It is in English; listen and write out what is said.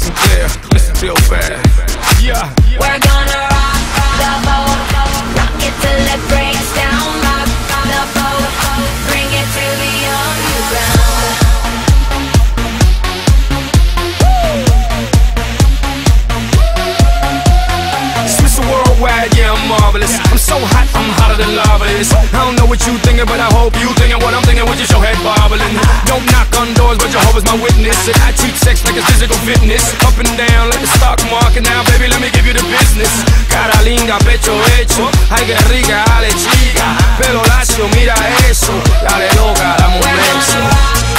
Listen clear, listen real fast. Yeah. We're gonna rock the boat, rock it till it breaks down. Rock the boat, bring it to the underground. It's Mr. Worldwide, yeah, I'm marvelous. I'm so hot, I'm hotter than lava is. I don't know what you thinking, but I hope you thinking what I'm thinking with just your head bobbling. Don't knock on doors, but Jehovah's my witness. And I treat sex like it's physical fitness. Up and down like the stock market. Now, baby, let me give you the business. Cara linda, pecho hecho. Ay, que rica, dale chica. Pelo lacio, mira eso. Dale loca, dame un beso.